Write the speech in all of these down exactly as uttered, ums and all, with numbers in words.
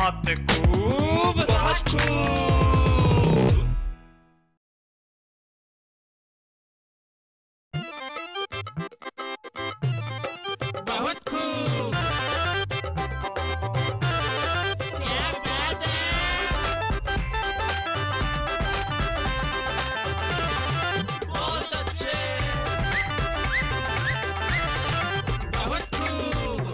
बहुत खूब, बहुत खूब। बहुत खूब। क्या बात है? बहुत अच्छे। बहुत खूब।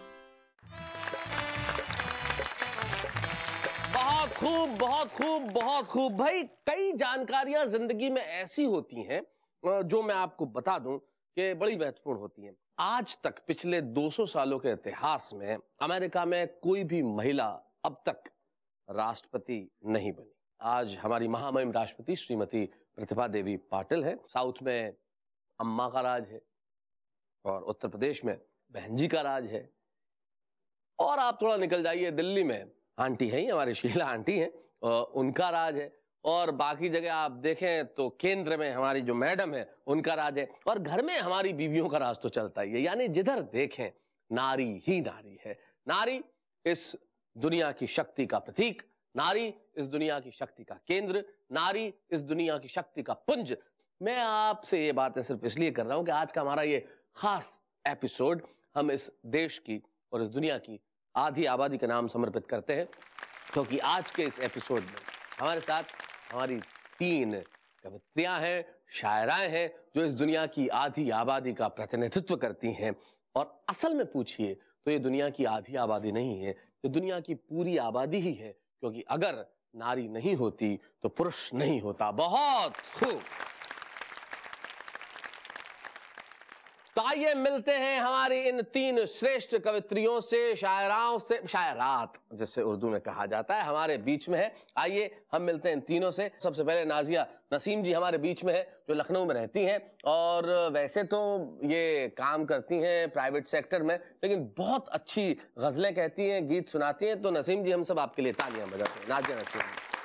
बहुत खूब, बहुत खूब, बहुत खूब। भाई, कई जानकारियां जिंदगी में ऐसी होती हैं जो मैं आपको बता दूं कि बड़ी महत्वपूर्ण होती हैं। आज तक पिछले दो सौ सालों के इतिहास में अमेरिका में कोई भी महिला अब तक राष्ट्रपति नहीं बनी। आज हमारी महामहिम राष्ट्रपति श्रीमती प्रतिभा देवी पाटिल है। साउथ में अम्मा का राज है और उत्तर प्रदेश में बहन जी का राज है। और आप थोड़ा निकल जाइए, दिल्ली में आंटी है ही, हमारी शीला आंटी है, उनका राज है। और बाकी जगह आप देखें तो केंद्र में हमारी जो मैडम है उनका राज है। और घर में हमारी बीवियों का राज तो चलता ही है। यानी जिधर देखें नारी ही नारी है। नारी इस दुनिया की शक्ति का प्रतीक, नारी इस दुनिया की शक्ति का केंद्र, नारी इस दुनिया की शक्ति का पुंज। मैं आपसे ये बातें सिर्फ इसलिए कर रहा हूं कि आज का हमारा ये खास एपिसोड हम इस देश की और इस दुनिया की आधी आबादी का नाम समर्पित करते हैं, क्योंकि आज के इस एपिसोड में हमारे साथ हमारी तीन कवित्रियां हैं, शायराएं हैं, जो इस दुनिया की आधी आबादी का प्रतिनिधित्व करती हैं। और असल में पूछिए तो ये दुनिया की आधी आबादी नहीं है, ये दुनिया की पूरी आबादी ही है, क्योंकि अगर नारी नहीं होती तो पुरुष नहीं होता। बहुत खूब। तो आइए मिलते हैं हमारी इन तीन श्रेष्ठ कवित्रियों से, शायराओं से, शायरात जिससे उर्दू में कहा जाता है, हमारे बीच में है। आइए हम मिलते हैं इन तीनों से। सबसे पहले नाजिया नसीम जी हमारे बीच में है, जो लखनऊ में रहती हैं और वैसे तो ये काम करती हैं प्राइवेट सेक्टर में, लेकिन बहुत अच्छी गजलें कहती हैं, गीत सुनाती हैं। तो नसीम जी, हम सब आपके लिए तालियां बजाते हैं। नाजिया नसीम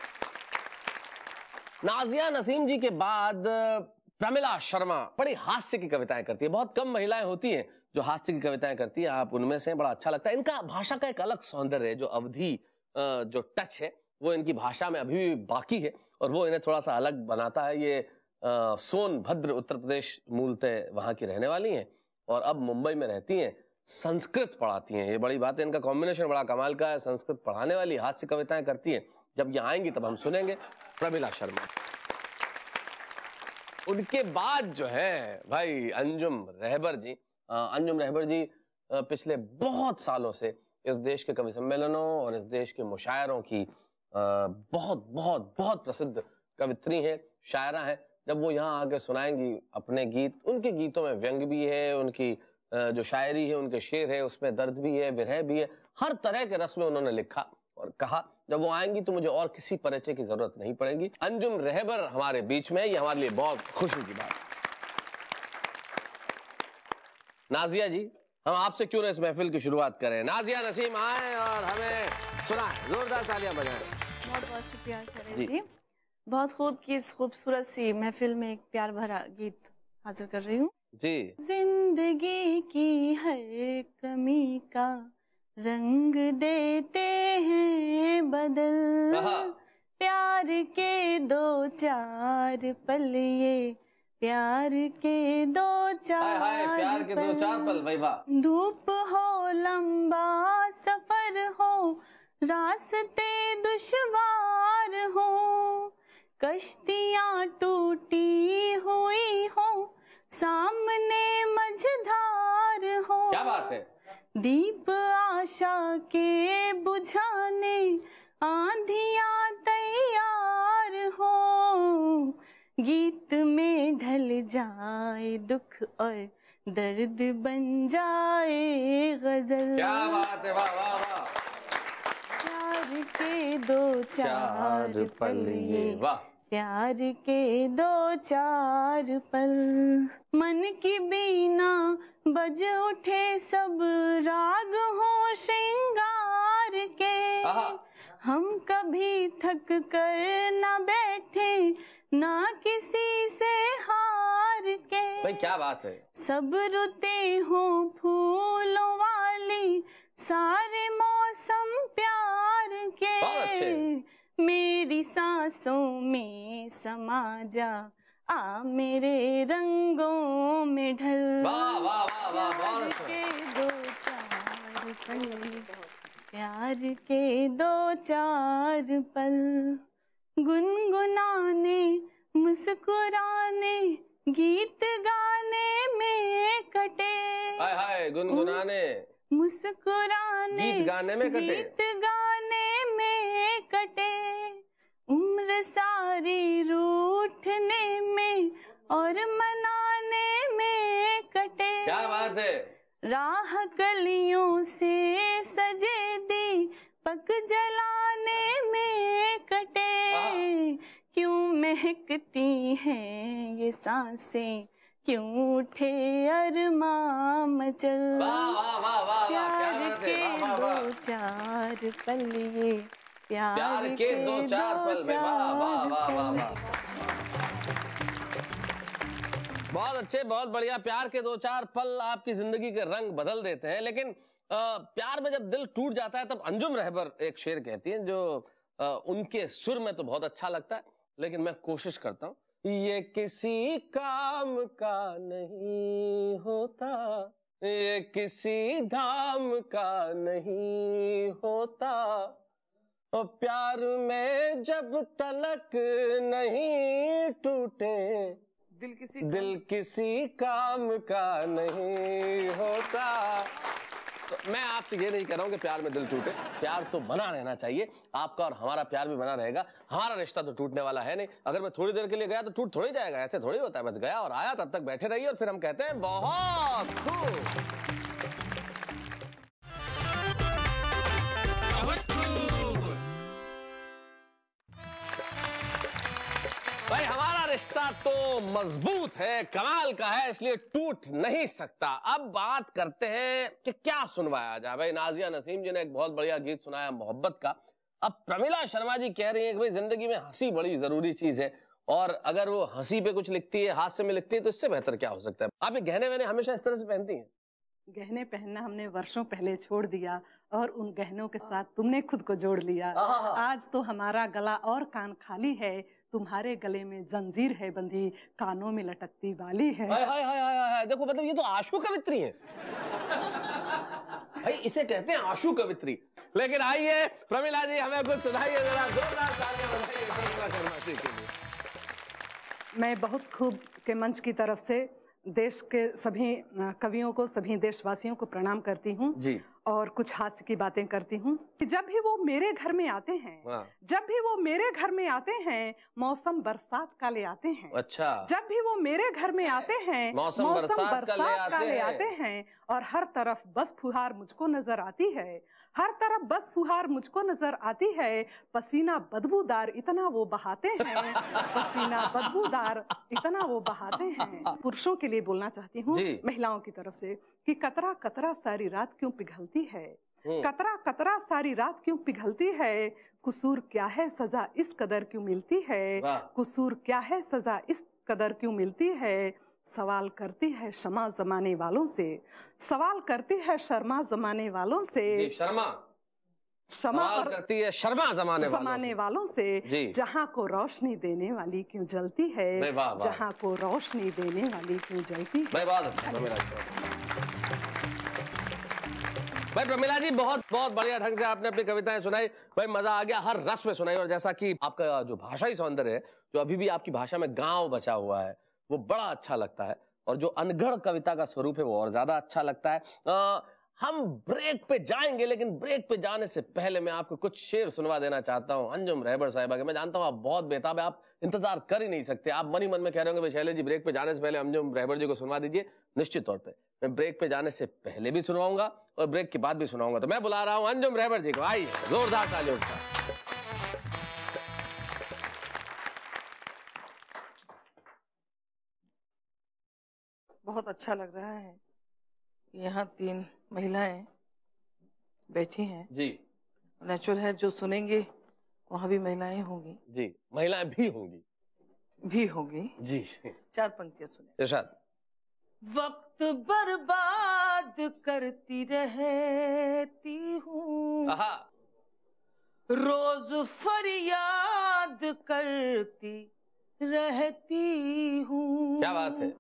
नाजिया नसीम जी के बाद पमेला शर्मा बड़ी हास्य की कविताएं करती है। बहुत कम महिलाएं होती हैं जो हास्य की कविताएं करती है, आप उनमें से, बड़ा अच्छा लगता है। इनका भाषा का एक अलग सौंदर्य है, जो अवधि जो टच है वो इनकी भाषा में अभी भी बाकी है और वो इन्हें थोड़ा सा अलग बनाता है। ये सोनभद्र उत्तर प्रदेश मूलतः वहां की रहने वाली हैं और अब मुंबई में रहती हैं। संस्कृत पढ़ाती हैं, ये बड़ी बात है। इनका कॉम्बिनेशन बड़ा कमाल का है, संस्कृत पढ़ाने वाली, हास्य कविताएं करती हैं। जब ये आएंगी तब हम सुनेंगे पमेला शर्मा। उनके बाद जो है भाई अंजुम रहबर जी। अंजुम रहबर जी पिछले बहुत सालों से इस देश के कवि सम्मेलनों और इस देश के मुशायरों की बहुत बहुत बहुत प्रसिद्ध कवित्री हैं, शायरा हैं। जब वो यहाँ आके सुनाएंगी अपने गीत, उनके गीतों में व्यंग भी है, उनकी जो शायरी है, उनके शेर है, उसमें दर्द भी है, विरह भी है, हर तरह के रस में उन्होंने लिखा और कहा। जब वो आएंगी तो मुझे और किसी परिचय की जरूरत नहीं पड़ेगी। अंजुम रहबर हमारे बीच में, ये हमारे लिए बहुत खुशी की बात। नाजिया जी, हम आपसे क्यों ना इस महफिल की शुरुआत करें। नाजिया नसीम आए और हमें सुनाएं, जोरदार तालियां बजाएं। बहुत बहुत शुक्रिया शैलेश जी। बहुत खूब की इस खूबसूरत सी महफिल में एक प्यार भरा गीत हाजिर कर रही हूँ जी। जिंदगी की हर कमी का रंग देते हैं बदल, प्यार के दो चार पल, ये प्यार के दो चार हाय हाय, प्यार के दो चार पल, भाई वाह। धूप हो, लंबा सफर हो, रास्ते दुश्वार हो, कश्तियाँ टूटी हुई हो, सामने मझधार हो। क्या बात है। दीप आशा के बुझाने आंधियां तैयार हो, गीत में ढल जाए दुख और दर्द बन जाए गजल। क्या बात है, वाह वाह वाह। प्यार के दो चार, चार पल, ये वाह, प्यार के दो चार पल, मन की बीना बज उठे सब राग हो श्रृंगार के, हम कभी थक कर न बैठे ना किसी से हार के। भाई क्या बात है। सब रुते हों फूलों वाली, सारे मौसम प्यार मेरी सांसों में समा जा, आ मेरे रंगों में ढल। वाह वाह वाह वाह, बहुत प्यार के दो चार पल, प्यार के दो चार पल, गुनगुनाने मुस्कुराने गीत गाने में कटे। हाय हाय, गुनगुनाने मुस्कुराने गीत गाने में कटे, गीत गाने में कटे, उम्र सारी रूठने में और मनाने में कटे। क्या बात है। राह गलियों से सजे दीपक जलाने में कटे, क्यों महकती हैं ये सांसें, क्यों उठे अरमां मचल। वाह वाह वाह वाह, प्यार के दो चार पल, ये प्यार, प्यार के दो चार पल में। वाह वाह वाह वाह वाह, बहुत अच्छे, बहुत बढ़िया। प्यार के दो चार पल आपकी जिंदगी के रंग बदल देते हैं। लेकिन आ, प्यार में जब दिल टूट जाता है तब अंजुम रहबर एक शेर कहती हैं जो आ, उनके सुर में तो बहुत अच्छा लगता है, लेकिन मैं कोशिश करता हूँ। ये किसी काम का नहीं होता, ये किसी धाम का नहीं होता, और प्यार में जब तलक नहीं टूटे, दिल किसी दिल किसी काम का नहीं होता। तो मैं आपसे ये नहीं कह रहा हूं कि प्यार में दिल टूटे, प्यार तो बना रहना चाहिए। आपका और हमारा प्यार भी बना रहेगा, हमारा रिश्ता तो टूटने वाला है नहीं। अगर मैं थोड़ी देर के लिए गया तो टूट थोड़ी जाएगा, ऐसे थोड़ी होता है। बस गया और आया, तब तक बैठे रहिए और फिर हम कहते हैं बहुत खूब। बहुत खूब। भाई हमारा रिश्ता तो मजबूत है, कमाल का है, इसलिए टूट नहीं सकता। अब बात करते हैं कि क्या सुनवाया जाए। भाई नाजिया नसीम जी ने एक बहुत बढ़िया गीत सुनाया मोहब्बत का। अब प्रमिला शर्मा जी कह रही हैं कि भाई जिंदगी में हंसी बड़ी जरूरी चीज है, और अगर वो हंसी पे कुछ लिखती है, हास्य में लिखती है, तो इससे बेहतर क्या हो सकता है। आप ये गहने वहने हमेशा इस तरह से पहनती हैं? गहने पहनना हमने वर्षों पहले छोड़ दिया, और उन गहनों के साथ तुमने खुद को जोड़ लिया। आज तो हमारा गला और कान खाली है, तुम्हारे गले में जंजीर है बंधी, कानों में लटकती वाली है। हाय हाय हाय हाय हाय, देखो मतलब ये तो आशु कवित्री है। भाई इसे कहते हैं आशु कवित्री। लेकिन आइए प्रमिला जी, हमें कुछ सुनाइए जरा, जोरदार तालियां बजाइए प्रमिला शर्मा जी के लिए। मैं बहुत खूब के मंच की तरफ से देश के सभी कवियों को, सभी देशवासियों को प्रणाम करती हूँ जी, और कुछ हास्य की बातें करती हूँ। जब भी वो मेरे घर में आते हैं, जब भी वो मेरे घर में आते हैं, मौसम बरसात का ले आते हैं। अच्छा। जब भी वो मेरे घर में आते हैं, मौसम, मौसम बरसात, बरसात का ले आते, का ले हैं। आते हैं, और हर तरफ बस फुहार मुझको नजर आती है, हर तरफ बस फुहार मुझको नजर आती है। पसीना बदबूदार इतना वो बहाते हैं, पसीना बदबूदार इतना वो बहाते हैं। पुरुषों के लिए बोलना चाहती हूँ, महिलाओं की तरफ से, कि कतरा कतरा सारी रात क्यों पिघलती है, कतरा कतरा सारी रात क्यों पिघलती है, कसूर क्या है सजा इस कदर क्यों मिलती है, कसूर क्या है सजा इस कदर क्यों मिलती है। सवाल करती है शर्मा जमाने वालों से, सवाल करती है शर्मा जमाने वालों से, शर्मा क्षमा करती है शर्मा जमाने जमाने वालों से, जहाँ को रोशनी देने वाली क्यों जलती है, जहाँ को रोशनी देने वाली क्यों जलती है। भाई प्रमिला जी बहुत बहुत बढ़िया ढंग से आपने अपनी कविताएं सुनाई। भाई मजा आ गया, हर रस में सुनाई। और जैसा कि आपका जो भाषाई सौंदर्य है, जो अभी भी आपकी भाषा में गांव बचा हुआ है, वो बड़ा अच्छा लगता है। और जो अनगढ़ कविता का स्वरूप है वो और ज्यादा अच्छा लगता है। आ, हम ब्रेक पे जाएंगे, लेकिन ब्रेक पे जाने से पहले मैं आपको कुछ शेर सुनवा देना चाहता हूं अंजुम रहबर साहिबा के। मैं जानता हूं आप बहुत बेताब है, आप इंतजार कर ही नहीं सकते। आप मन ही मन में कह रहे होंगे शैलेश जी ब्रेक पे जाने से पहले अंजुम रहबर जी को सुनवा दीजिए। निश्चित तौर पे मैं ब्रेक पे जाने से पहले भी सुनवाऊंगा और ब्रेक के बाद भी सुनाऊंगा। तो मैं बुला रहा हूं अंजुम रहबर जी को, आइए जोरदार तालियों के साथ। बहुत अच्छा लग रहा है, यहाँ तीन महिलाएं बैठी हैं जी। नेचुरल है, जो सुनेंगे वहाँ भी महिलाएं होंगी जी, महिलाएं भी होंगी भी होंगी जी। चार पंक्तियां सुने। इरशाद। वक्त बर्बाद करती रहती हूँ, रोज रोज फरियाद करती रहती हूँ। क्या बात है।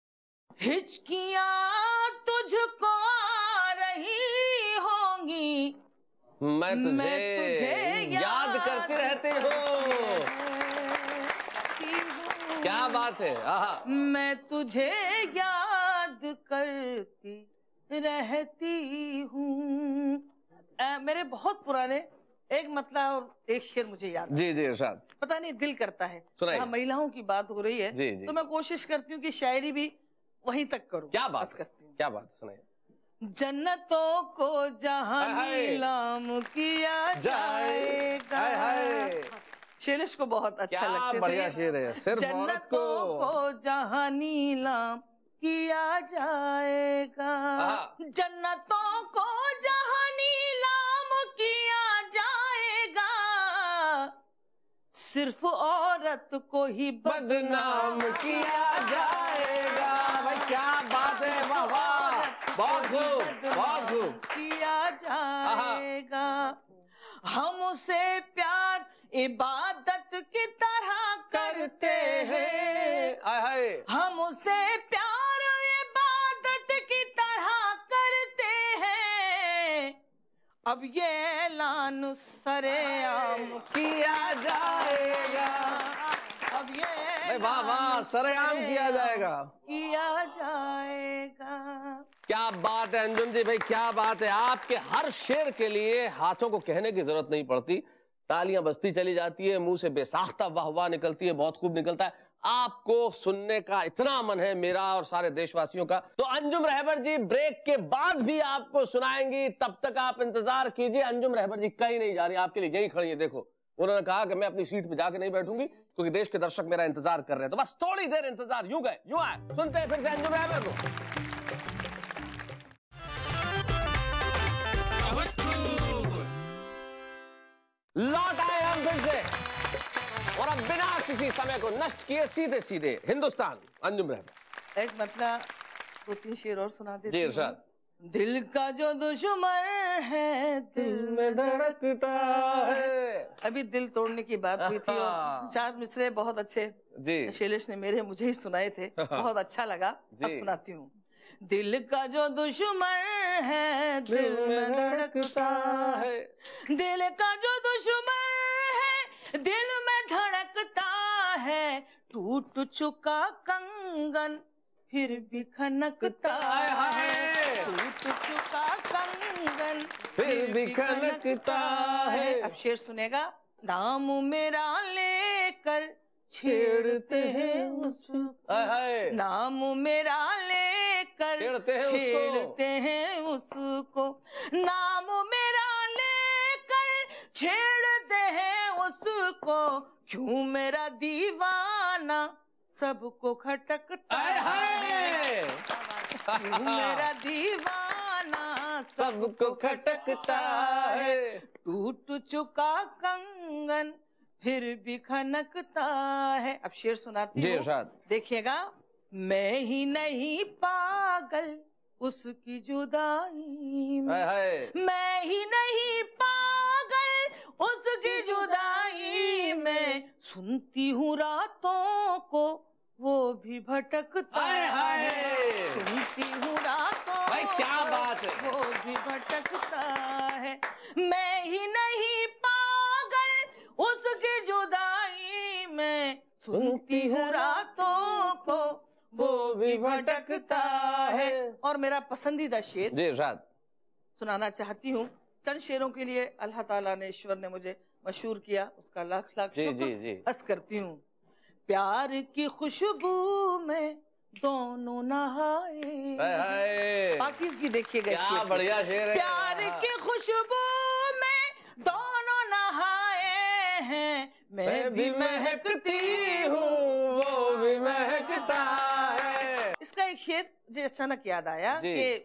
हिचकियाँ तुझको आ रही होंगी, मैं तुझे, मैं तुझे याद, याद करती रहती हूँ। क्या बात है। आहा। मैं तुझे याद करती रहती हूँ। मेरे बहुत पुराने एक मतलब और एक शेर मुझे याद, जी जी इरशाद। पता नहीं दिल करता है, सुनाइए। महिलाओं की बात हो रही है जी, जी। तो मैं कोशिश करती हूँ कि शायरी भी वहीं तक करूँ। क्या बात करती हूँ। क्या बात, सुनाइए। जन्नतों को जहां नीलाम किया जाएगा। हाय हाय। शैलेश को बहुत अच्छा लगता है। क्या बढ़िया शेर है। सिर्फ औरत को, को जहां नीलाम किया जाएगा, जन्नतों को जहां नीलाम किया जाएगा, सिर्फ औरत को ही बदनाम किया जाएगा। भाई क्या बात है। वाह वाह, बहुत खूब बहुत खूब किया जाएगा। हम उसे प्यार इबादत की तरह करते हैं। हाय हाय। हम उसे प्यार इबादत की तरह करते हैं। अब ये ऐलान सरेआम किया जाएगा। अब ये वाह वाह, सरेआम किया जाएगा। किया जाएगा। क्या बात है अंजुम जी भाई, क्या बात है। आपके हर शेर के लिए हाथों को कहने की जरूरत नहीं पड़ती, तालियां बजती चली जाती है, मुंह से बेसाख्ता वाह वाह निकलती है, बहुत खूब निकलता है। आपको सुनने का इतना मन है मेरा और सारे देशवासियों का, तो अंजुम रहबर जी ब्रेक के बाद भी आपको सुनाएंगी। तब तक आप इंतजार कीजिए। अंजुम रहबर जी कहीं नहीं जा रही, आपके लिए यही खड़ी है। देखो, उन्होंने कहा कि मैं अपनी सीट पे जाके नहीं बैठूंगी क्योंकि देश के दर्शक मेरा इंतजार कर रहे हैं। तो बस थोड़ी देर इंतजार, यूं गए यूं आए। सुनते हैं फिर से अंजुम रहबर को। बहुत खूब। लौट आए हम फिर से और अब बिना किसी समय को नष्ट किए सीधे सीधे हिंदुस्तान। अंजुम रहबर एक मतलब दो तीन शेर और सुना देती जी हूँ। इरशाद। दिल का जो दुश्मन है दिल में धड़कता है। अभी दिल तोड़ने की बात हुई थी और चार मिसरे बहुत अच्छे जी शैलेश ने मेरे मुझे ही सुनाए थे, बहुत अच्छा लगा। अब सुनाती हूँ। दिल का जो दुश्मन है दिल में धड़कता है, दिल का जो दुश्मन है दिल में धड़कता है, टूट चुका कंगन फिर भी खनकता है, टूट चुका कंगन फिर भी खनकता है। अब शेर सुनेगा। नाम मेरा लेकर छेड़ते हैं उसको, नाम मेरा लेकर छेड़ते हैं उसको, छेड़ते हैं उसको, नाम मेरा लेकर छेड़ते हैं उसको, क्यों मेरा दीवाना सबको खटकता है, क्यों मेरा दीवाना सबको खटकता है, टूट चुका कंगन फिर भी खनकता है। अब शेर सुनाती हूँ, देखिएगा। मैं ही नहीं पागल उसकी जुदाई में, मैं ही नहीं पागल उसकी जुदाई में, सुनती हूँ रातों को वो भी भटकता है, सुनती हूँ रातों भाई क्या बात है, वो भी भटकता है। मैं ही नहीं पागल उसकी जुदाई में, सुनती हूँ रातों को वो भी भटकता है। और मेरा पसंदीदा शेर जी इरशाद सुनाना चाहती हूँ। चंद शेरों के लिए अल्लाह ताला ने, ईश्वर ने मुझे मशहूर किया, उसका लाख लाख शुक्र हस करती हूँ। प्यार की खुशबू में दोनों नहाए, पाकिज़गी देखिएगा, क्या बढ़िया शेर है। प्यार की खुशबू में दोनों नहाए हैं, मैं भी महकती हूँ वो भी महकता है। इसका एक शेर मुझे अचानक याद आया कि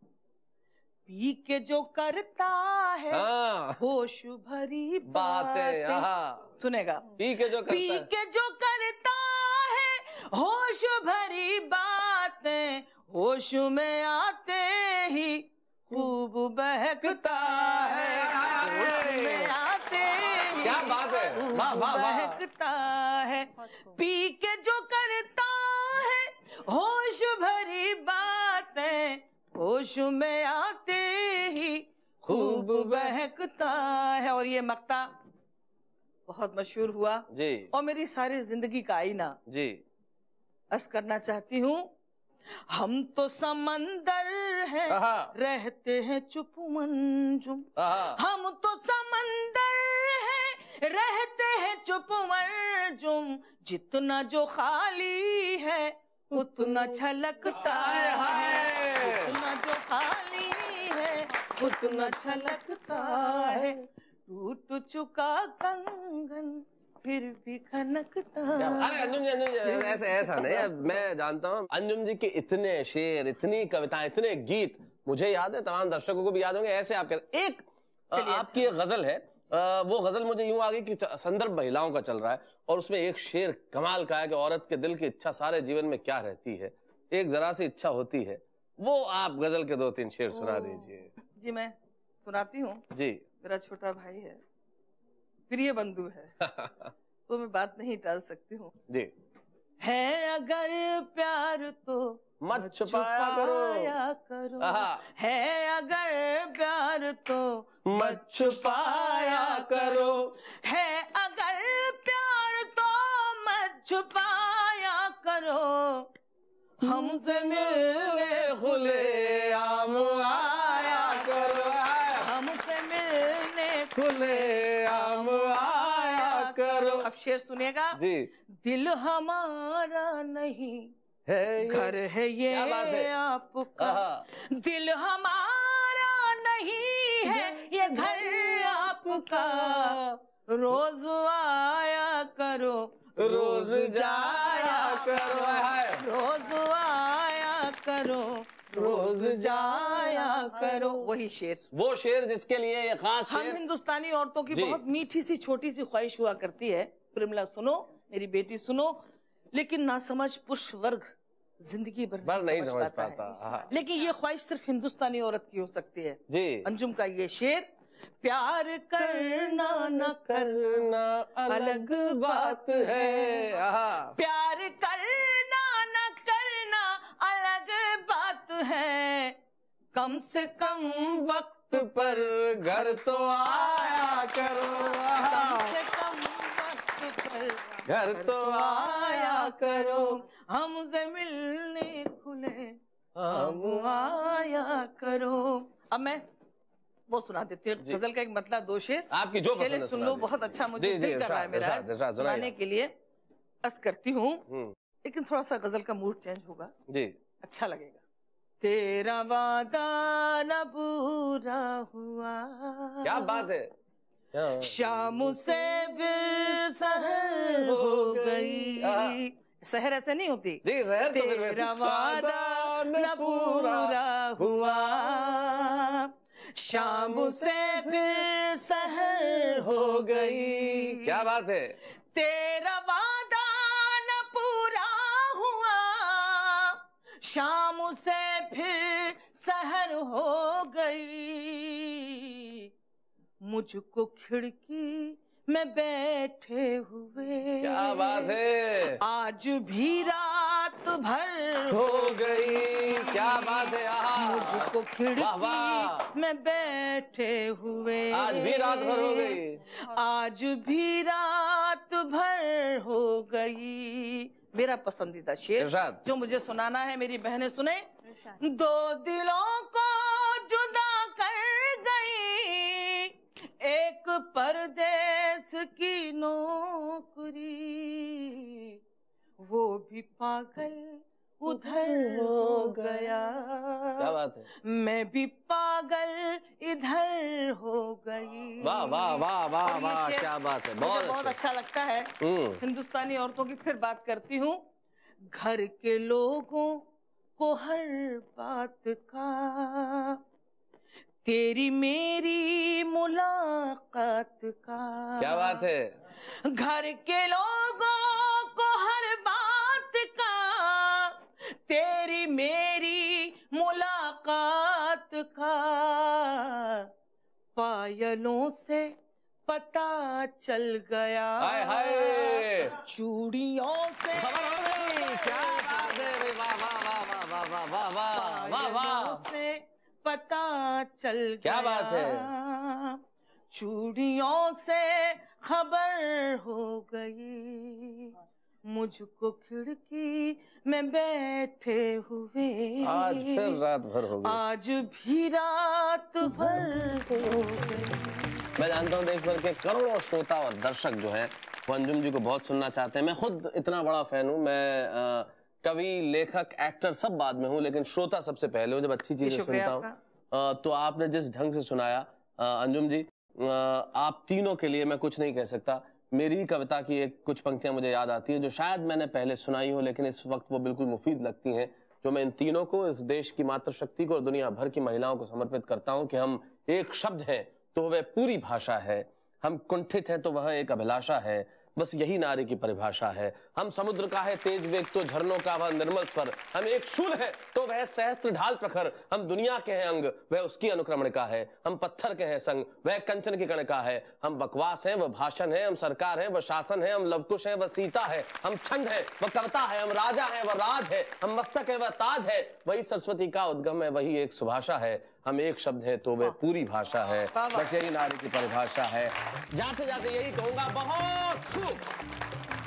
पी के जो करता है होश भरी बातें, सुनेगा। पी के जो पी के जो करता है होश भरी बातें, होश में आते ही खूब बहकता है, होश में आते ही क्या बात है, वाह वाह वाह। बहकता है पी के जो करता है होश भरी बातें, होश में आते ही खूब बहकता है। और ये मक्ता बहुत मशहूर हुआ जी और मेरी सारी जिंदगी का आईना। जी अर्ज करना चाहती हूँ, हम तो समंदर हैं रहते हैं चुप मंजुम, हम तो समंदर हैं रहते हैं चुप मंजुम, जितना जो खाली है उतना छलकता है, जितना जो खाली है उतना छलकता है, टूट चुका कंगन फिर भी खनकता। अरे अंजुम जी, अंजुम जी, ऐसे ऐसा नहीं है। मैं जानता हूँ अंजुम जी के इतने शेर, इतनी कविताएं, इतने गीत मुझे याद है, तमाम दर्शकों को भी याद होंगे। ऐसे आप कहते एक आपकी एक गजल है, वो गजल मुझे यूं आ गई कि संदर्भ महिलाओं का चल रहा है और उसमें एक शेर कमाल का है कि औरत के दिल की इच्छा सारे जीवन में क्या रहती है, एक जरा सी इच्छा होती है। वो आप गजल के दो तीन शेर सुना दीजिए। जी मैं सुनाती हूँ जी। मेरा छोटा भाई है, प्रिय बंधु है तो मैं बात नहीं टाल सकती हूँ। जी। है अगर प्यार तो मत छुपाया करो, करो, है अगर प्यार तो मत छुपाया करो, है अगर प्यार तो मत छुपाया करो, हमसे मिलने खुले आम आया करो, हमसे मिलने खुले आम आया करो। अब शेर सुनिएगा जी। दिल हमारा नहीं है घर है ये है? आपका, दिल हमारा नहीं है ये घर आपका, रोज आया करो रोज जाया करो, रोज आया करो रोज जाया करो। वही शेर, वो शेर जिसके लिए ये खास शेर। हम हिंदुस्तानी औरतों की बहुत मीठी सी छोटी सी ख्वाहिश हुआ करती है, प्रेमला सुनो मेरी बेटी सुनो, लेकिन ना समझ पुरुष वर्ग जिंदगी भर नहीं, नहीं समझ पाता, पाता है। लेकिन ये ख्वाहिश सिर्फ हिंदुस्तानी औरत की हो सकती है जी। अंजुम का ये शेर, प्यार करना न करना अलग बात है, प्यार करना न करना अलग बात है, कम से कम वक्त पर घर तो आया करो, कम से कम वक्त पर घर तो आया करो, हमसे मिलने खुले हम आया करो। अब मैं वो सुना देती हूँ गजल का एक मतलब दो शेर, आपकी जो पसंद है सुन लो। बहुत अच्छा मुझे दिल कर रहा है मेरा सुनाने के लिए, अर्ज करती हूँ, लेकिन थोड़ा सा गजल का मूड चेंज होगा जी, अच्छा लगेगा। तेरा वादा न पूरा हुआ, क्या बात है, शाम से फिर सहर हो गई, सहर ऐसे नहीं होती जी, सहर तो तेरा वादा न पूरा हुआ, शाम से फिर सहर हो गई, क्या बात है, तेरा वादा न पूरा हुआ, शाम से फिर सहर हो गई, मुझको खिड़की में बैठे हुए, क्या बात है, आज भी रात भर हो गई, क्या बात है, मुझको खिड़की में बैठे हुए, आज भी रात भर हो गई, आज भी रात भर हो गई। मेरा पसंदीदा शेर जो मुझे सुनाना है, मेरी बहनें सुने। दो दिलों को जुदा कर गई एक परदेस की नौकरी, वो भी पागल उधर हो गया, क्या बात है, मैं भी पागल इधर हो गई। वाह वाह वाह वाह वाह, क्या बात है, बहुत बहुत अच्छा लगता है। हिंदुस्तानी औरतों की फिर बात करती हूँ। घर के लोगों को हर बात का, तेरी मेरी मुलाकात का, क्या बात है, घर के लोगों को हर बात का, तेरी मेरी मुलाकात का, पायलों से पता चल गया, हाय हाय चूड़ियों से खबर हो गई। क्या बात है रे, वाह वाह वाह वाह वाह वाह वाह वाह वाह से पता चल गया, क्या बात है। चूड़ियों से खबर हो गई, मुझको खिड़की में बैठे हुए आज फिर रात भर हो गई, आज भी रात भर हो गई। मैं जानता हूँ देश भर के करोड़ों श्रोता और दर्शक जो हैं वो अंजुम जी को बहुत सुनना चाहते हैं। मैं खुद इतना बड़ा फैन हूँ, मैं आ, कवि, लेखक, एक्टर सब बाद में हूँ, लेकिन श्रोता सबसे पहले हूँ। जब अच्छी चीजें सुनता हूँ तो आपने जिस ढंग से सुनाया अंजुम जी, आ, आप तीनों के लिए मैं कुछ नहीं कह सकता। मेरी कविता की एक कुछ पंक्तियां मुझे याद आती है जो शायद मैंने पहले सुनाई हो, लेकिन इस वक्त वो बिल्कुल मुफीद लगती हैं, जो मैं इन तीनों को, इस देश की मातृशक्ति को और दुनिया भर की महिलाओं को समर्पित करता हूं कि हम एक शब्द हैं तो वह पूरी भाषा है, हम कुंठित हैं तो वह एक अभिलाषा है, बस यही नारी की परिभाषा है। हम समुद्र का है तेज वेग तो झरनों का वह निर्मल स्वर, हम एक शूल है तो वह सहस्त्र ढाल प्रखर, हम दुनिया के हैं अंग वह उसकी अनुक्रमण का है, हम पत्थर के हैं संग वह कंचन की कण का है, हम बकवास हैं वह भाषण है, हम सरकार है वह शासन है, हम लवकुश है वह सीता है, हम छंद है वह कविता है, हम राजा है वह राज है, हम मस्तक है वह ताज है, वही सरस्वती का उद्गम है वही एक सुभाषा है, हम एक शब्द है तो वह पूरी भाषा है, बस यही नारी की परिभाषा है। जाते जाते यही कहूंगा, बहुत खूब।